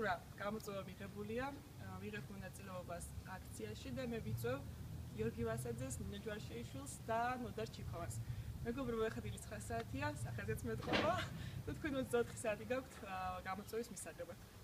რა, გამოწვევა მიღებულია, ვიღებ მონაწილეობას აქციაში და მე ვიწვევ გიორგი ვასაძეს, ნინო ჯვარშეიშვილს და ნოდარ ჩიქოვას. მეგობრებო, ეხლა დილის 9 საათია, სახელზეც მეტყობა და თქვენ 24 საათი გაქვთ გამოწვევის მისაღებად.